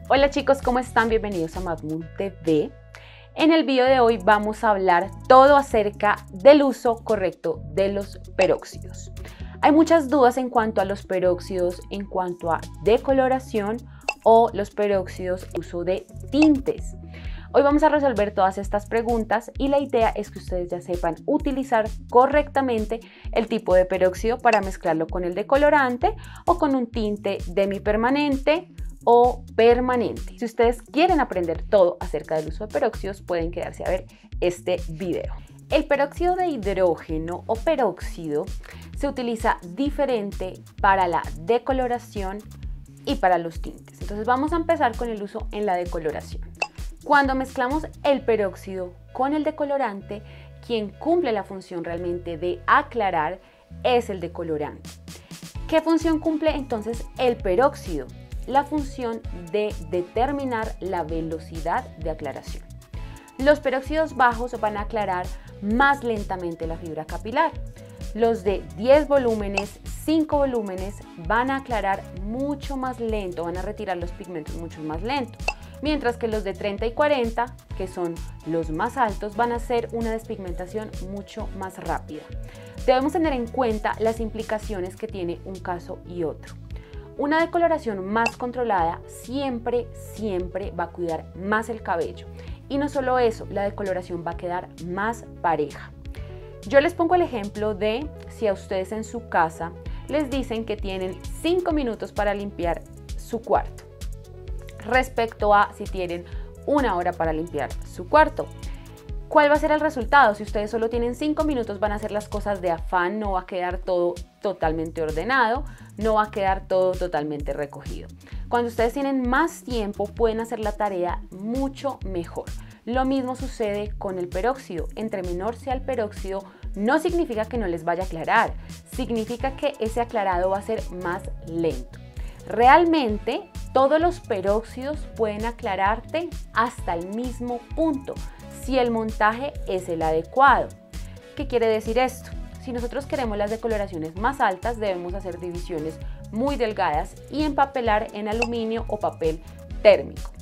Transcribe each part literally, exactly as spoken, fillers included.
Hola chicos, ¿cómo están? Bienvenidos a Madmoon T V. En el video de hoy vamos a hablar todo acerca del uso correcto de los peróxidos. Hay muchas dudas en cuanto a los peróxidos, en cuanto a decoloración o los peróxidos, uso de tintes. Hoy vamos a resolver todas estas preguntas y la idea es que ustedes ya sepan utilizar correctamente el tipo de peróxido para mezclarlo con el decolorante o con un tinte demipermanente o permanente. Si ustedes quieren aprender todo acerca del uso de peróxidos, pueden quedarse a ver este video. El peróxido de hidrógeno o peróxido se utiliza diferente para la decoloración y para los tintes. Entonces vamos a empezar con el uso en la decoloración. Cuando mezclamos el peróxido con el decolorante, quien cumple la función realmente de aclarar es el decolorante. ¿Qué función cumple entonces el peróxido? La función de determinar la velocidad de aclaración. Los peróxidos bajos van a aclarar más lentamente la fibra capilar. Los de diez volúmenes, cinco volúmenes van a aclarar mucho más lento, van a retirar los pigmentos mucho más lento. Mientras que los de treinta y cuarenta, que son los más altos, van a hacer una despigmentación mucho más rápida. Debemos tener en cuenta las implicaciones que tiene un caso y otro. Una decoloración más controlada siempre, siempre va a cuidar más el cabello. Y no solo eso, la decoloración va a quedar más pareja. Yo les pongo el ejemplo de si a ustedes en su casa les dicen que tienen cinco minutos para limpiar su cuarto, respecto a si tienen una hora para limpiar su cuarto. ¿Cuál va a ser el resultado? Si ustedes solo tienen cinco minutos, van a hacer las cosas de afán, no va a quedar todo totalmente ordenado, no va a quedar todo totalmente recogido. Cuando ustedes tienen más tiempo, pueden hacer la tarea mucho mejor. Lo mismo sucede con el peróxido. Entre menor sea el peróxido, no significa que no les vaya a aclarar, significa que ese aclarado va a ser más lento. Realmente, todos los peróxidos pueden aclararte hasta el mismo punto, si el montaje es el adecuado. ¿Qué quiere decir esto? Si nosotros queremos las decoloraciones más altas, debemos hacer divisiones muy delgadas y empapelar en aluminio o papel térmico.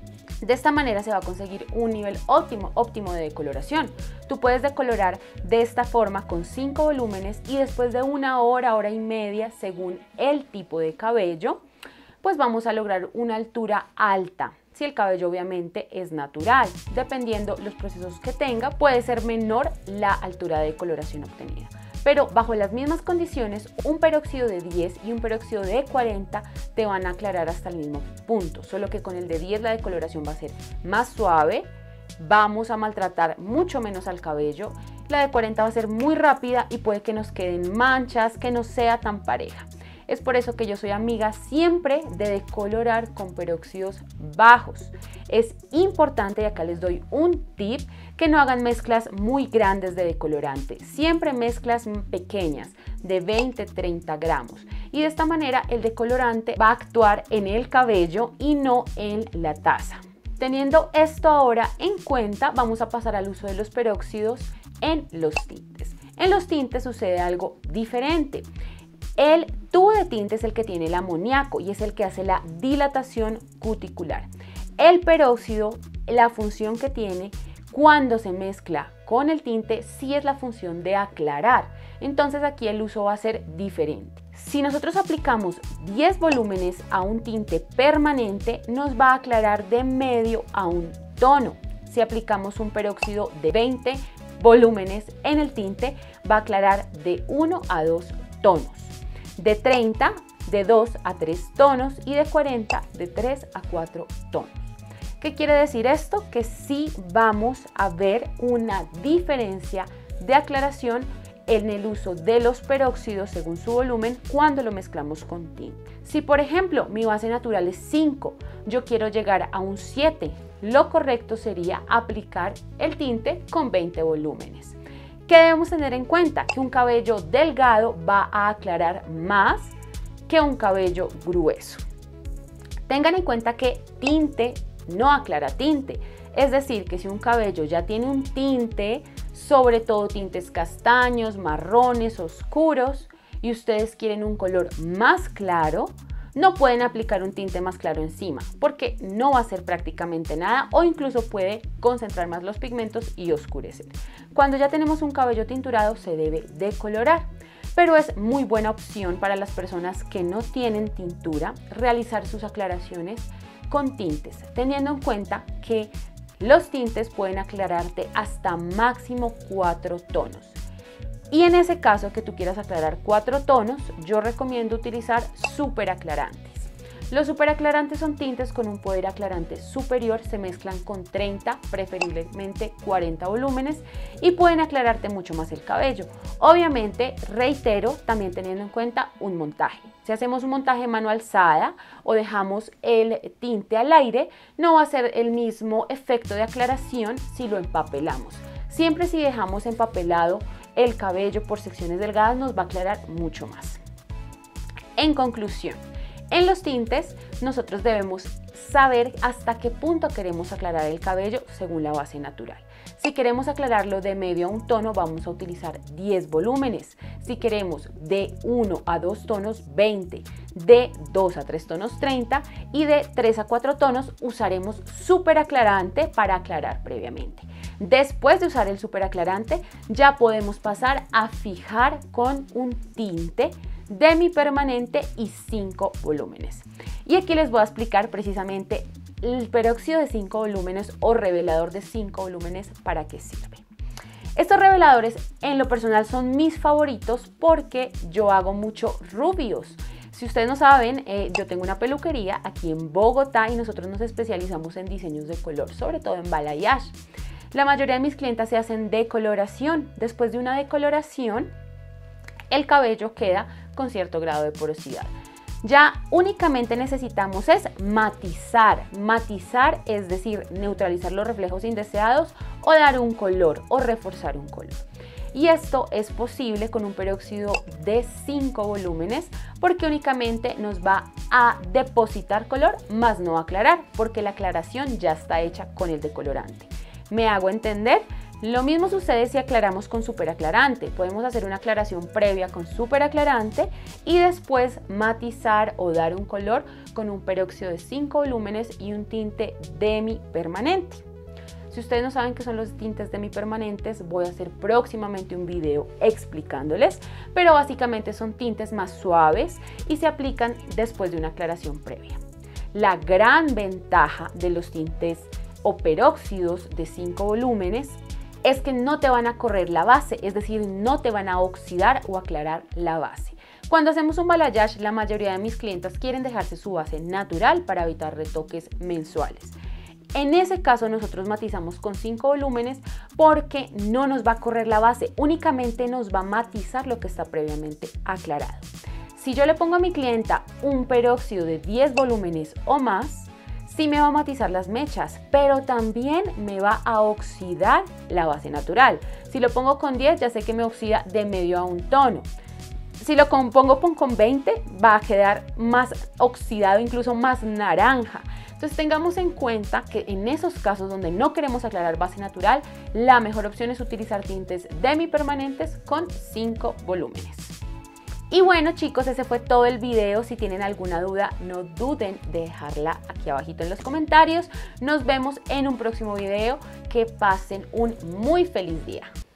De esta manera se va a conseguir un nivel óptimo, óptimo de decoloración. Tú puedes decolorar de esta forma con cinco volúmenes y después de una hora, hora y media, según el tipo de cabello, pues vamos a lograr una altura alta. Si el cabello obviamente es natural, dependiendo los procesos que tenga, puede ser menor la altura de decoloración obtenida. Pero bajo las mismas condiciones, un peróxido de diez y un peróxido de cuarenta te van a aclarar hasta el mismo punto, solo que con el de diez la decoloración va a ser más suave, vamos a maltratar mucho menos al cabello, la de cuarenta va a ser muy rápida y puede que nos queden manchas, que no sea tan pareja. Es por eso que yo soy amiga siempre de decolorar con peróxidos bajos. Es importante, y acá les doy un tip, que no hagan mezclas muy grandes de decolorante. Siempre mezclas pequeñas de veinte a treinta gramos. Y de esta manera el decolorante va a actuar en el cabello y no en la taza. Teniendo esto ahora en cuenta, vamos a pasar al uso de los peróxidos en los tintes. En los tintes sucede algo diferente. El tubo de tinte es el que tiene el amoníaco y es el que hace la dilatación cuticular. El peróxido, la función que tiene cuando se mezcla con el tinte, sí es la función de aclarar. Entonces aquí el uso va a ser diferente. Si nosotros aplicamos diez volúmenes a un tinte permanente, nos va a aclarar de medio a un tono. Si aplicamos un peróxido de veinte volúmenes en el tinte, va a aclarar de uno a dos tonos. De treinta, de dos a tres tonos y de cuarenta, de tres a cuatro tonos. ¿Qué quiere decir esto? Que sí vamos a ver una diferencia de aclaración en el uso de los peróxidos según su volumen cuando lo mezclamos con tinte. Si por ejemplo mi base natural es cinco, yo quiero llegar a un siete, lo correcto sería aplicar el tinte con veinte volúmenes. ¿Qué debemos tener en cuenta? Que un cabello delgado va a aclarar más que un cabello grueso. Tengan en cuenta que tinte no aclara tinte. Es decir, que si un cabello ya tiene un tinte, sobre todo tintes castaños, marrones, oscuros, y ustedes quieren un color más claro, no pueden aplicar un tinte más claro encima porque no va a hacer prácticamente nada o incluso puede concentrar más los pigmentos y oscurecer. Cuando ya tenemos un cabello tinturado se debe decolorar, pero es muy buena opción para las personas que no tienen tintura realizar sus aclaraciones con tintes, teniendo en cuenta que los tintes pueden aclararte hasta máximo cuatro tonos. Y en ese caso que tú quieras aclarar cuatro tonos, yo recomiendo utilizar super aclarantes. Los super aclarantes son tintes con un poder aclarante superior, se mezclan con treinta, preferiblemente cuarenta volúmenes y pueden aclararte mucho más el cabello. Obviamente, reitero, también teniendo en cuenta un montaje. Si hacemos un montaje mano alzada o dejamos el tinte al aire, no va a ser el mismo efecto de aclaración si lo empapelamos. Siempre si dejamos empapelado el cabello por secciones delgadas nos va a aclarar mucho más. En conclusión, en los tintes nosotros debemos saber hasta qué punto queremos aclarar el cabello según la base natural. Si queremos aclararlo de medio a un tono vamos a utilizar diez volúmenes. Si queremos de uno a dos tonos, veinte. De dos a tres tonos, treinta. Y de tres a cuatro tonos usaremos super aclarante para aclarar previamente. Después de usar el super aclarante ya podemos pasar a fijar con un tinte demipermanente y cinco volúmenes. Y aquí les voy a explicar precisamente el peróxido de cinco volúmenes o revelador de cinco volúmenes para qué sirve. Estos reveladores en lo personal son mis favoritos porque yo hago mucho rubios. Si ustedes no saben, eh, yo tengo una peluquería aquí en Bogotá y nosotros nos especializamos en diseños de color, sobre todo en balayage. La mayoría de mis clientas se hacen decoloración. Después de una decoloración, el cabello queda con cierto grado de porosidad. Ya únicamente necesitamos es matizar. Matizar es decir, neutralizar los reflejos indeseados o dar un color o reforzar un color. Y esto es posible con un peróxido de cinco volúmenes porque únicamente nos va a depositar color, más no aclarar, porque la aclaración ya está hecha con el decolorante. ¿Me hago entender? Lo mismo sucede si aclaramos con super aclarante. Podemos hacer una aclaración previa con super aclarante y después matizar o dar un color con un peróxido de cinco volúmenes y un tinte demipermanente. Si ustedes no saben qué son los tintes demipermanentes, voy a hacer próximamente un video explicándoles, pero básicamente son tintes más suaves y se aplican después de una aclaración previa. La gran ventaja de los tintes o peróxidos de cinco volúmenes es que no te van a correr la base, es decir, no te van a oxidar o aclarar la base. Cuando hacemos un balayage, la mayoría de mis clientas quieren dejarse su base natural para evitar retoques mensuales. En ese caso nosotros matizamos con cinco volúmenes porque no nos va a correr la base, únicamente nos va a matizar lo que está previamente aclarado. Si yo le pongo a mi clienta un peróxido de diez volúmenes o más, sí me va a matizar las mechas, pero también me va a oxidar la base natural. Si lo pongo con diez, ya sé que me oxida de medio a un tono. Si lo pongo con veinte, va a quedar más oxidado, incluso más naranja. Entonces tengamos en cuenta que en esos casos donde no queremos aclarar base natural, la mejor opción es utilizar tintes demipermanentes con cinco volúmenes. Y bueno chicos, ese fue todo el video. Si tienen alguna duda, no duden de dejarla aquí abajito en los comentarios. Nos vemos en un próximo video. Que pasen un muy feliz día.